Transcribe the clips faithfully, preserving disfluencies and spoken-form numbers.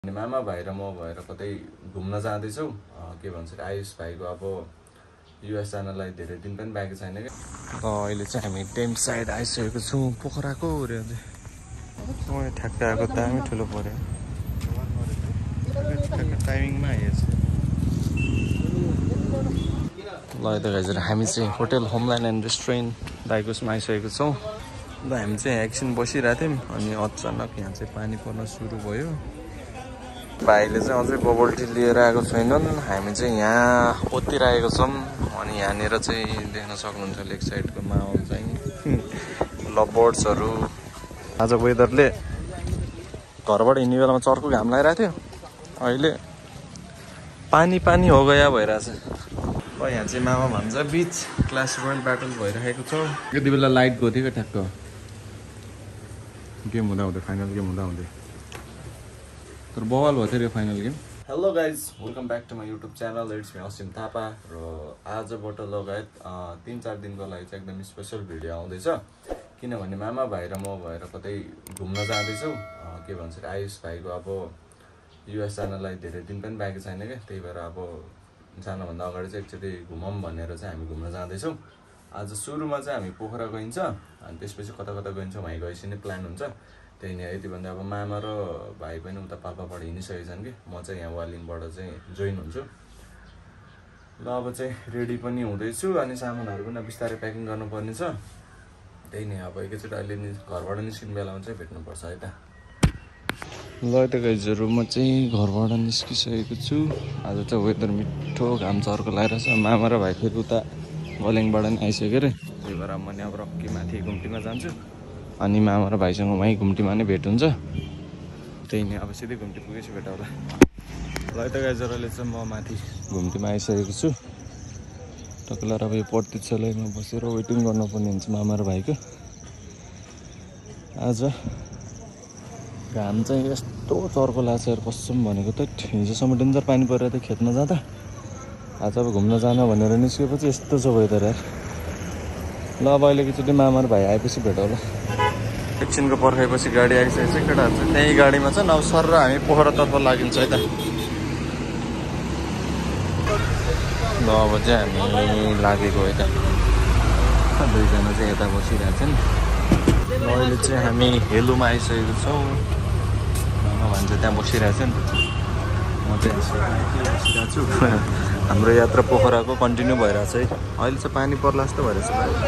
मामा भाइ र म भएर कतै घुम्न जाँदैछौँ के भन्छ आयुष भाइको अब युएस जानलाई धेरै दिन पनि बाँकी छैन के अहिले चाहिँ हामी टेम्प साइड आइसकेको छौँ पोखराको रे अझै ठ्याक्क आएको दामी ठुलो पर्यो टाइमिङमा आइएछ ल यता गाइजहरु हामी चाहिँ होटल होमल्यान्ड एन्ड रेस्टुरेन्ट दाइकोसमा आइसकेको छौँ ल हामी चाहिँ एकछिन बसिरहेको थियौँ अनि अचानक यहाँ चाहिँ पानी पर्न सुरु भयो भाइले चाहिँ अझै बबल टी लिएर आएको छैनन् हामी चाहिँ यहाँ ओतिरहेको छौँ अनि यहाँनिर चाहिँ देख्न सक्नुहुन्छ लेक साइडको माहौल चाहिँ लभबर्ड्सहरू आज वेदरले घरबाट हिँड्ने बेलामा चर्को घाम लागिरहेको थियो अहिले पानी पानी हो गया भइरहेछ अब यहाँ चाहिँ मामा भन्छ बिच क्लास रोयल ब्याटल भइरहेको छ यति बेला लाइट गएको थियो क्या ठ्याक्क गेम हुँदा हुँदै फाइनल गेम हुँदा हुँदै तर बवाल भएको थियो final game hello guys welcome back to my YouTube channel it's me Asim Thapa र आजबाट लगायत तिन चार दिनको लागि चाहिँ एकदम स्पेसल भिडियो आउँदैछ किनभने मामा भाइ र म भएर कतै घुम्न जाँदैछौँ के भन्छ आयुष भाइको अब युएस जानलाई धेरै दिन पनि बाँकी छैन क्या त्यही भएर अब जानुभन्दा अगाडि चाहिँ एकचोटि घुमौँ भनेर चाहिँ हामी घुम्न जाँदैछौँ आज सुरुमा चाहिँ हामी पोखरा गइन्छ अनि त्यसपछि कता कता गइन्छौँ भाइ गएपछि नै प्लान हुन्छ त्यही नै यति भन्दा अब मामा र भाइ पनि उता पाल्पाबाट हिँडिसकेको छन् कि म चाहिँ यहाँ वालिङबाट चाहिँ जोइन हुन्छु ल अब चाहिँ रेडी पनि हुँदैछु अनि सामानहरू पनि बिस्तारै प्याकिङ गर्नुपर्ने छ त्यही नै अब एकैचोटि अहिले घरबाट निस्किने बेलामा चाहिँ भेट्नुपर्छ है त ल यता गाइजहरु म चाहिँ घरबाट निस्किसकेको छु आज चाहिँ वेदर मिठो घाम चर्को लागिरहेछ मामा र भाइ फेरि उता वालिङबाट नि आइसक्यो अरे त्यही भएर म नि अब रक्की माथि घुम्टीमा जान्छु अनि मामा र भाइसँग वहीँ घुम्टीमा नै भेट हुन्छ त्यही नै अब सिधै घुम्टी पुगेपछि भेट होला ल यता गाइजहरुले चाहिँ म माथि घुम्टीमा आइसकेको छु टक्कै अब यो प्रतीक्षालयमा बसेर वेटिङ गर्नुपर्ने हुन्छ मामा र भाइको आज घाम चाहिँ यस्तो चर्को लाग्छ यार कसम भनेको त हिजोसम्म डेन्जर पानी परेर त खेतमा जाँदा आज अब घुम्न जान भनेर निस्केपछि यस्तो छ वेदर यार ल अब अहिले एकचोटि मामा र भाइ आएपछि भेट होला एकछिनको पर्खाएपछि गाडी आइसकेको छ केटाहरू चाहिँ त्यही गाडीमा छ नौ सर र हामी पोखरातर्फ लागिन्छ है त ल अब चाहिँ हामी लागेको है त दुईजना चाहिँ यता बसिरहेको छ नि ल अहिले चाहिँ हामी हेलोमा आइसकेको छौँ मामा भन्छ त्यहाँ बसिरहेको छ नि म चाहिँ बसिरहेको छु हाम्रो यात्रा पोखराको कन्टिन्यू भइरहेछ है अहिले चाहिँ पानी पर्ला जस्तो भइरहेछ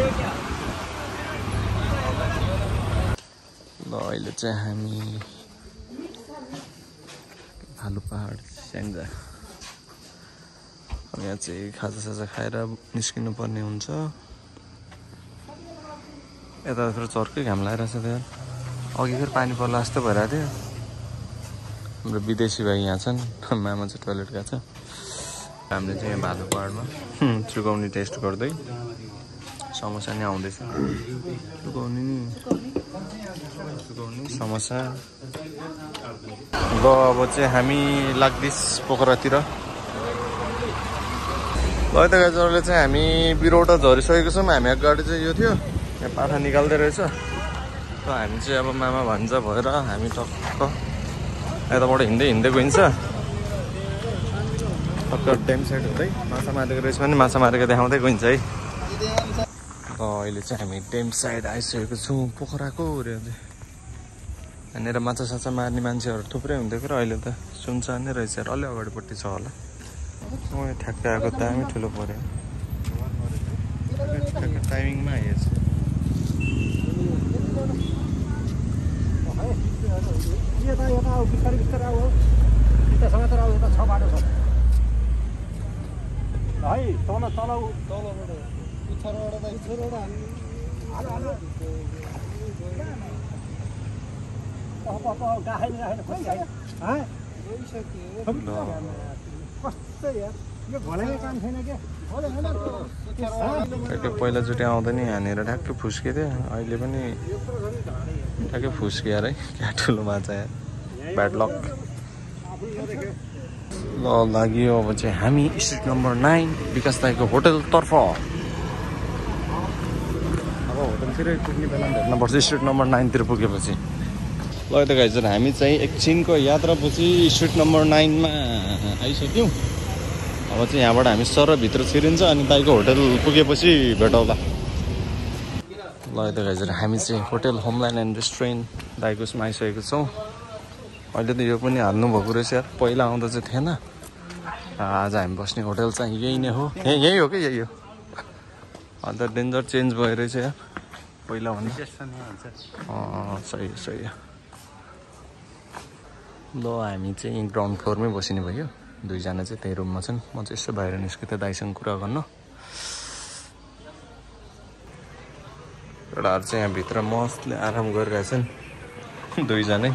ल अहिले चाहिँ हामी भालु पहाड स्याङ्जा अब यहाँ चाहिँ खाजासाजा खाएर निस्किनु पर्ने हुन्छ यता फेरि चर्कै घाम लगाइरहेछ त्यहाँ अघि फेरि पानी पर्ला जस्तो भइरहेको थियो हाम्रो विदेशी भाइ यहाँ छन् मामा चाहिँ टोइलेट गएको छ हामीले चाहिँ यहाँ भालु पहाडमा चुकाउने टेस्ट गर्दै समोसा नि आउँदैछ चुकाउने नि चुकाउने समोसा ल अब चाहिँ हामी लाग्दिस पोखरातिर ल यता गाइजहरुले चाहिँ हामी बिरौटा झरिसकेको छौँ हामी गाडी चाहिँ यो थियो यहाँ पाठा निकाल्दै रहेछ र हामी चाहिँ अब मामा भन्छ भएर हामी टक्क यताबाट हिँड्दै हिँड्दै गइन्छ टक्क टेम्प साइड हुँदै माछा मारेको रहेछ भने माछा मारेको देखाउँदै गइन्छ है ल अहिले चाहिँ हामी टेम्प साइड आइसकेको छौँ पोखराको रे अझै यहाँनिर माछा साछा मार्ने मान्छेहरू थुप्रै हुन्थ्यो र अहिले त सुनसान नै रहेछ अलि अगाडिपट्टि छ होला ठ्याक्क आएको दामी ठुलो पर्यो टाइमिङमा आइएछ पहिलाचोटि आउँदा नि यहाँनिर ठ्याक्कै फुस्के थियो अहिले पनि ठ्याक्कै फुस्के यार है क्या ठुलो माछा यार ब्याड लक ल लाग्यो अब चाहिँ हामी स्ट्रिट नम्बर नाइन विकास दाइको होटलतर्फ अब होटलतिरै पुग्ने बेला भेट्नुपर्छ स्ट्रिट नम्बर नाइनतिर पुगेपछि ल त गाइजहरु हामी चाहिँ एकछिनको यात्रापछि स्ट्रिट नम्बर नाइनमा आइसक्यौँ। अब चाहिँ यहाँबाट हामी सर भित्र छिरिन्छ अनि दाइको होटल पुगेपछि भेटौँला। ल त गाइजहरु हामी चाहिँ होटल होमल्यान्ड एन्ड रेस्टुरेन्ट दाइको उसमा आइसकेको छौँ। अहिले त यो पनि हाल्नु भएको रहेछ यार, पहिला आउँदा चाहिँ थिएन। आज हामी बस्ने होटल चाहिँ यही नै हो, यही यही हो कि यही हो। अन्त डेन्जर चेन्ज भयो रहेछ यार पहिला भन्दा। अँ सही सही। ल हामी चाहिँ ग्राउन्ड फ्लोरमै बसिने भयो, दुईजना चाहिँ त्यही रुममा छन्। म चाहिँ यसो बाहिर निस्केँ त दाइसँग कुरा गर्न। एउटाहरू चाहिँ यहाँभित्र मस्तले आराम गरिरहेछन् दुईजनै।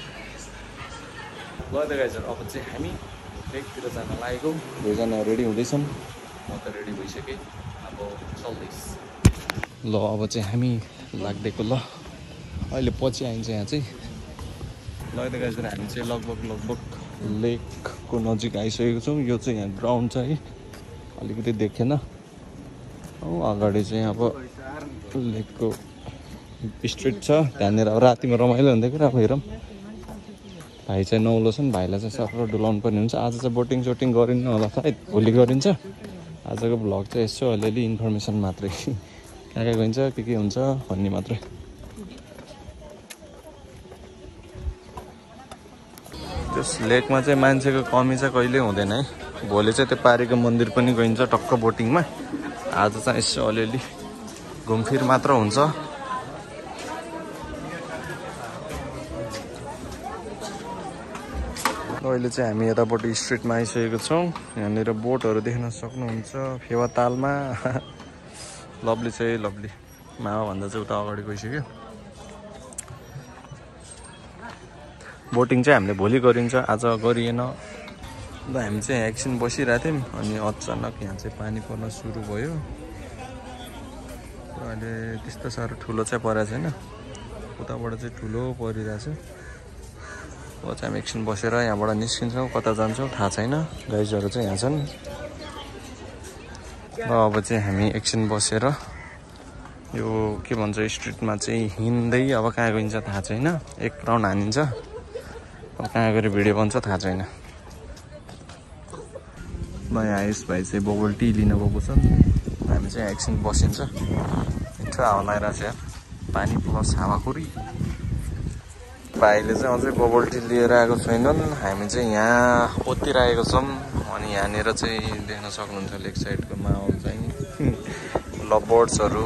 ल त गाइजहरु अब चाहिँ हामी ब्रेकतिर जान लागेको, दुईजना रेडी हुँदैछौँ। म त रेडी भइसकेँ, अब चल्दैछ। ल अब चाहिँ हामी लाग्दैको। ल अहिले पछि आइन्छ यहाँ चाहिँ। ल त गाइजहरु हामी चाहिँ लगभग लगभग लेकको नजिक आइसकेको छौँ। यो चाहिँ यहाँ ग्राउन्ड छ है, अलिकति देखेन। औ अगाडि चाहिँ अब लेकको स्ट्रिट छ, त्यहाँनिर अब रातिमा रमाइलो हुँदै कि। अब हेरौँ, भाइ चाहिँ नौलो छन्, भाइलाई चाहिँ सफर डुलाउनु पर्ने हुन्छ। आज चाहिँ बोटिङ सोटिङ गरिन्न होला सायद, भोलि गरिन्छ। आजको भ्लग चाहिँ यसो अलिअलि इन्फर्मेसन मात्रै, कहाँ कहाँ गइन्छ के के हुन्छ भन्ने मात्रै। त्यस लेकमा चाहिँ मान्छेको कमी चाहिँ कहिले हुँदैन है। भोलि चाहिँ त्यो पारीको मन्दिर पनि गइन्छ टक्क बोटिङमा। आज चाहिँ यसो अलिअलि घुमफिर मात्र हुन्छ। अहिले चाहिँ हामी यतापट्टि स्ट्रिटमा आइसकेको छौँ। यहाँनिर बोटहरू देख्न सक्नुहुन्छ फेवा तालमा। लभली चाहिँ लभली, मामाभन्दा चाहिँ उता अगाडि गइसक्यो। बोटिङ चाहिँ हामीले भोलि गरिन्छ, आज गरिएन। ल हामी चाहिँ एकछिन बसिरहेको थियौँ, अनि अचानक यहाँ चाहिँ पानी पर्न सुरु भयो। अहिले त्यस्तो साह्रो ठुलो चाहिँ परेको छैन, उताबाट चाहिँ ठुलो परिरहेछ। अब चाहिँ हामी एकछिन बसेर यहाँबाट निस्किन्छौँ, कता जान्छौँ थाहा छैन। गाइजहरू चाहिँ यहाँ छन्। र अब चाहिँ हामी एकछिन बसेर यो के भन्छ स्ट्रिटमा चाहिँ हिँड्दै अब कहाँ गइन्छ थाहा छैन। एक राउन्ड हानिन्छ, अब कहाँ गएर भिडियो बन्छ थाहा छैन। ल यहाँ आयुष भाइ चाहिँ बबल टी लिन गएको छ। हामी चाहिँ एकछिन बसिन्छ। मिठो हावा लगाइरहेको छ यार, पानी प्लस हावाखुरी। भाइले चाहिँ अझै बबल टी लिएर आएको छैनन्। हामी चाहिँ यहाँ ओत्तिरहेको छौँ। अनि यहाँनिर चाहिँ देख्न सक्नुहुन्छ लेक साइडको माहौल चाहिँ लभबर्ड्सहरू।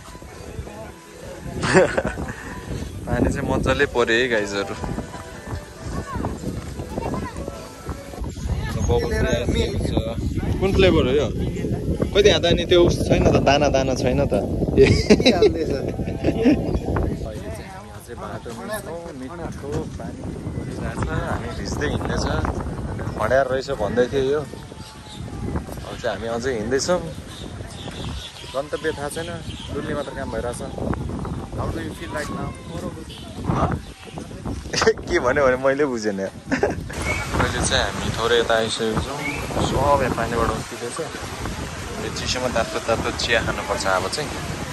पानी चाहिँ मजाले पर्यो है गाइजहरू। कुन फ्लेभर हो यो? खोइ त यहाँ त नि त्यो छैन त, दाना दाना छैन त। बाटोमा छौँ, मिठो पानी परिरहेछ, हामी भिज्दै हिँड्दैछ। हड्यार रहेछ भन्दै थियो यो। अब चाहिँ हामी अझै हिँड्दैछौँ, गन्तव्य थाहा छैन, डुल्ने मात्र काम भइरहेछ। How do you feel right now? के भन्यो भने मैले बुझेन। अहिले चाहिँ हामी थोरै यता आइसकेको छौँ, सब यहाँ पानीबाट उठिँदैछ। यो चिसोमा तातो तातो चिया खानुपर्छ अब चाहिँ।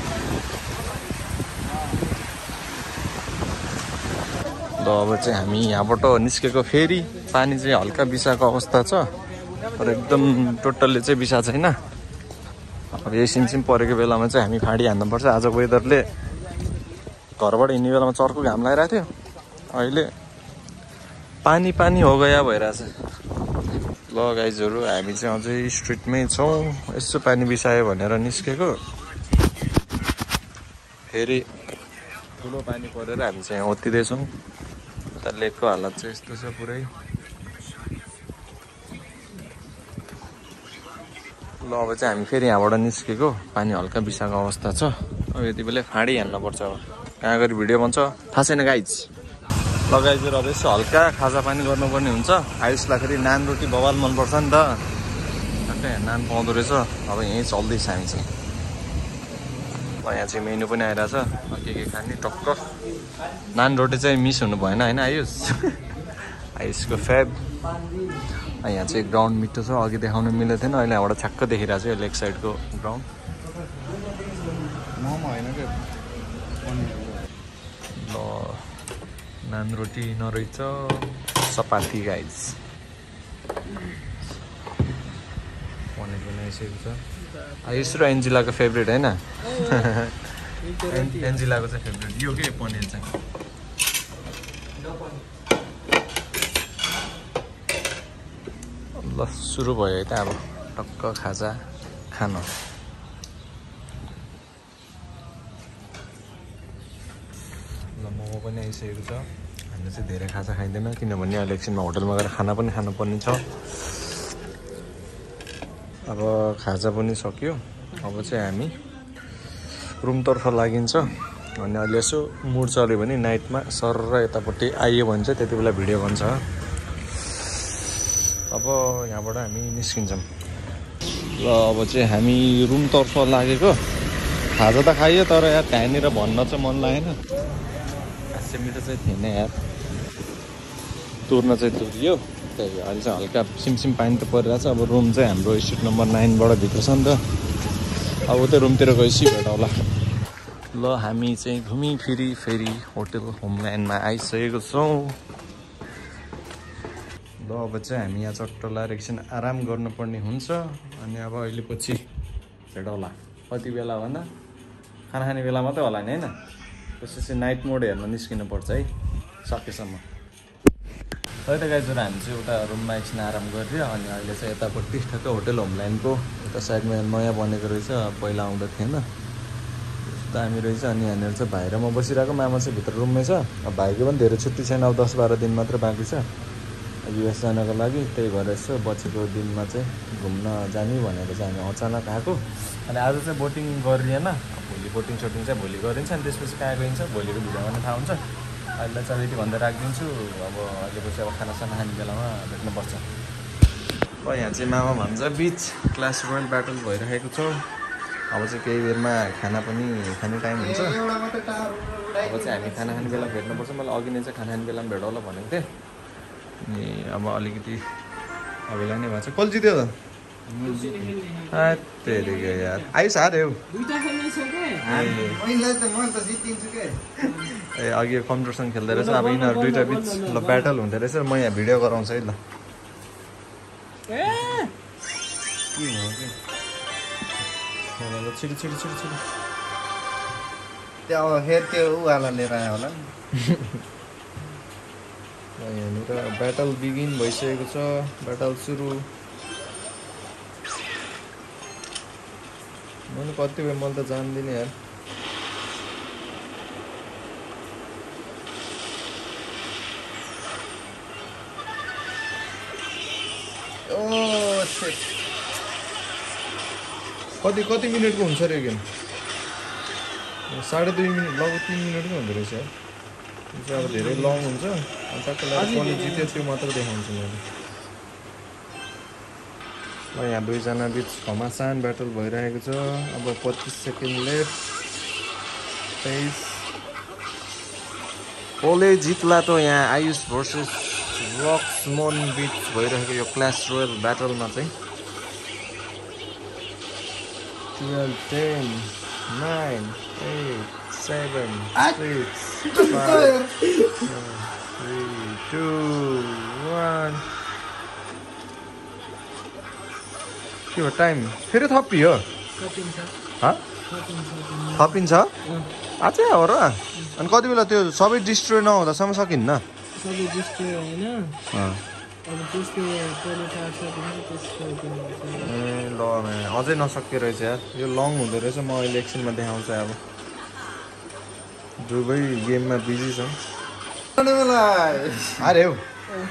ल अब चाहिँ हामी यहाँबाट निस्केको, फेरि पानी चाहिँ हल्का बिसाको अवस्था छ, तर एकदम टोटल्ली चाहिँ बिसा छैन। अब यही सिमसिम परेको बेलामा चाहिँ हामी फाँडी हान्नुपर्छ। आज वेदरले घरबाट हिँड्ने बेलामा चर्को घाम लगाइरहेको थियो, अहिले पानी पानी हो गया भइरहेछ। ल गाइजहरू हामी चाहिँ अझै स्ट्रिटमै छौँ। यसो पानी बिसायो भनेर निस्केको, फेरि ठुलो पानी परेर हामी चाहिँ ओत्तिँदैछौँ। उता लेकको हालत चाहिँ यस्तो छ पुरै। ल अब चाहिँ हामी फेरि यहाँबाट निस्केको, पानी हल्का बिसाको अवस्था छ। अब यति बेला फाँडी हान्नुपर्छ। अब कहाँ गरी भिडियो बन्छ थाहा छैन गाइज। ल गाइजहरू अब यसो हल्का खाजा पानी गर्नुपर्ने हुन्छ। आयुषलाई फेरि नान रोटी बवाल मनपर्छ नि त, ठ्याक्कै नान पाउँदो रहेछ। अब यहीँ चल्दैछ हामी चाहिँ। ल यहाँ चाहिँ मेन्यू पनि आइरहेछ, के के खाने टक्क। नान रोटी चाहिँ मिस हुनु भएन होइन आयुष? आयुषको फेभ। यहाँ चाहिँ ग्राउन्ड मिठो छ, अघि देखाउनु मिलेको थिएन, अहिले यहाँबाट छ्याक्क देखिरहेको छ यो लेक साइडको ग्राउन्ड। मोमो होइन क्या। ल नान रोटी नरहेछ चपाती गाइज पनिर पनि आइसकेको छ यसो र एन्जिलाको फेभरेट होइन एन्जिलाको चाहिँ फेभरेट यो के पनिर चाहिँ ल सुरु भयो है त अब टक्क खाजा खान ल मोमो पनि आइसकेको छ हामीले चाहिँ धेरै खाजा खाइँदैन किनभने अहिले एकछिनमा होटलमा गएर खाना पनि खानुपर्ने छ अब खाजा पनि सक्यो अब चाहिँ हामी रुमतर्फ लागिन्छ अनि अहिले यसो मुड चल्यो भने नाइटमा सर र यतापट्टि आइयो भने चाहिँ त्यति बेला भिडियो बन्छ अब यहाँबाट हामी निस्किन्छौँ ल अब चाहिँ हामी रुमतर्फ लागेको खाजा त खाइयो तर यार त्यहाँनिर भन्न चाहिँ मन लागेन खासै मिठो चाहिँ थिएन यार तुर्न चाहिँ तुरियो त्यही अहिले चाहिँ हल्का सिमसिम पानी त परिरहेको छ अब रुम चाहिँ हाम्रो स्ट्रिट नम्बर नाइनबाट भित्र छ नि त अब उतै रुमतिर गएपछि भेटौँला ल हामी चाहिँ घुमिफिरी फेरि होटल होमल्यान्डमा आइसकेको छौँ ल अब चाहिँ हामी यहाँ चट्ट लाएर एकछिन आराम गर्नुपर्ने हुन्छ अनि अब अहिले पछि भेटौँला कति बेला भन्दा खाना खाने बेला मात्रै होला नि होइन त्यसपछि नाइट मोड हेर्न निस्किनु पर्छ है सकेसम्म है त गाइजहरू हामी चाहिँ एउटा रुममा एकछिन आराम गरिदियो अनि अहिले चाहिँ यतापट्टि ठ्याक्कै होटल होमल्यान्डको यता साइडमा नयाँ बनेको रहेछ पहिला आउँदा थिएन त्यस्तो दामी रहेछ अनि यहाँनिर चाहिँ भाइ र म बसिरहेको मामा चाहिँ भित्र रुममै छ अब भाइको पनि धेरै छुट्टी छैन अब दस बाह्र दिन मात्र बाँकी छ युएस जानको लागि त्यही भएर यसो बचेको दिनमा चाहिँ घुम्न जाने भनेर चाहिँ हामी अचानक आएको अनि आज चाहिँ बोटिङ गरिएन भोलि बोटिङ सोटिङ चाहिँ भोलि गरिन्छ अनि त्यसपछि कहाँ गइन्छ भोलिको भिडियोमा पनि थाहा हुन्छ अहिले चाहिँ यति भन्दै राखिदिन्छु अब अहिले पछि अब खानासाना खाने बेलामा भेट्नुपर्छ अब यहाँ चाहिँ मामा भन्छ बिच क्लास रोयल ब्याटल भइरहेको छ अब चाहिँ केही बेरमा खाना पनि खाने टाइम हुन्छ अब चाहिँ हामी खाना खाने बेला भेट्नुपर्छ मलाई अघि नै चाहिँ खाना खाने बेलामा भेटौँला भनेको थिएँ अनि अब अलिकति अबेला नै भएको छ कसले जित्यो त तेरिका यार आयुष हार्यो ए अघि कम्प्युटरसँग खेल्दै रहेछ अब यिनीहरू दुइटा बिच ल ब्याटल हुँदो रहेछ म यहाँ भिडियो गराउँछु है ल छिटो छिटो छिटो छिटो त्यो अब फेरि त्यो उवाला लिएर आयो होला यहाँनिर ब्याटल बिगिन भइसकेको छ ब्याटल सुरु मैले कतिपय मैले त जान्दिनँ यार कति कति मिनटको हुन्छ अरे गेम साढे दुई मिनट लगभग तिन मिनटको हुँदो रहेछ यार यो चाहिँ अब धेरै लङ हुन्छ अनि टक्क लगाएर कसले जित्यो त्यो मात्र देखाउँछु मैले ल यहाँ दुईजना बिच घमासान ब्याटल भइरहेको छ अब पच्चिस सेकेन्ड लेफ्ट तेइस कसले जित्ला त यहाँ आयुष भर्सेस रक्समोन बिच भइरहेको यो क्लास रोयल ब्याटलमा चाहिँ twelve ten nine eight seven six five three two one के हो टाइम फेरि थपियो थपिन्छ अझै हो र अनि कति बेला त्यो सबै डिस्ट्रोय नहुँदासम्म सकिन्न सबै डिस्ट्रोय होइन ए ल अझै नसकियो रहेछ यार यो लङ हुँदो रहेछ म अहिले एकछिनमा देखाउँछु अब दुवै गेममा बिजी छौँ अरे हौ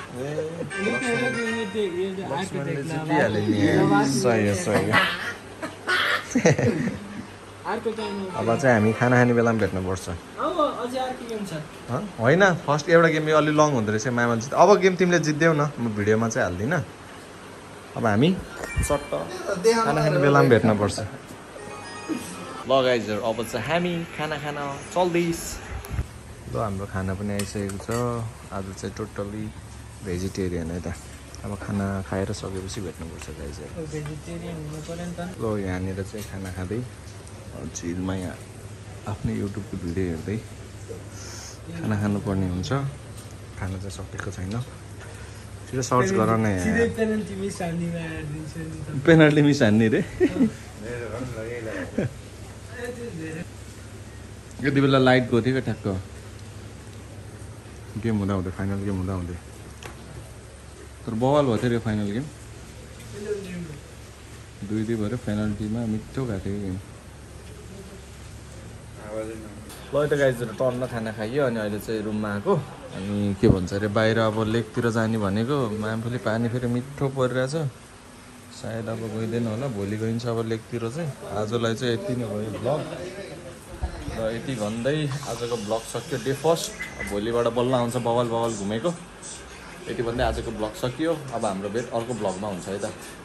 जितिहाल्यो नि सही हो सही हो अब चाहिँ हामी खाना खाने बेलामा भेट्नुपर्छ होइन फर्स्ट एउटा गेम यो अलि लङ हुँदो रहेछ मामा जित अब गेम तिमीले जित्देऊ न म भिडियोमा चाहिँ हाल्दिनँ अब हामी सट्ट खाना खाने बेलामा भेट्नुपर्छ ल गाइजहरू अब चाहिँ हामी खाना खान चल्दैछ ल हाम्रो खाना पनि आइसकेको छ आज चाहिँ टोटल्ली भेजिटेरियन है त अब खाना खाएर सकेपछि भेट्नुपर्छ गाइजहरू ल यहाँनिर चाहिँ खाना खाँदै चिलमा यहाँ आफ्नै युट्युबको भिडियो हेर्दै खाना खानुपर्ने हुन्छ खान चाहिँ सकेको छैन छिटो सर्च गर न यहाँ पेनल्टी मिस हान्ने रे यति बेला लाइट गएको थियो क्या ठ्याक्क गेम हुँदा हुँदै फाइनल गेम हुँदा हुँदै तर बवाल भएको थियो रे फाइनल गेम दुई दुई भएर पेनल्टीमा मिठो गएको थियो गेम ल त गाइजहरू टर्न खाना खाइयो अनि अहिले चाहिँ रुममा आएको अनि के भन्छ अरे बाहिर अब लेकतिर जाने भनेको मामफुली पानी फेरि मिठो परिरहेछ सायद अब गइँदैन होला भोलि गइन्छ अब लेकतिर चाहिँ आजलाई चाहिँ यति नै भयो ब्लग र यति भन्दै आजको ब्लग सक्यो डे फर्स्ट भोलिबाट बल्ल आउँछ बवाल बवाल घुमेको यति भन्दै आजको ब्लग सकियो अब हाम्रो भेट अर्को ब्लगमा हुन्छ है त।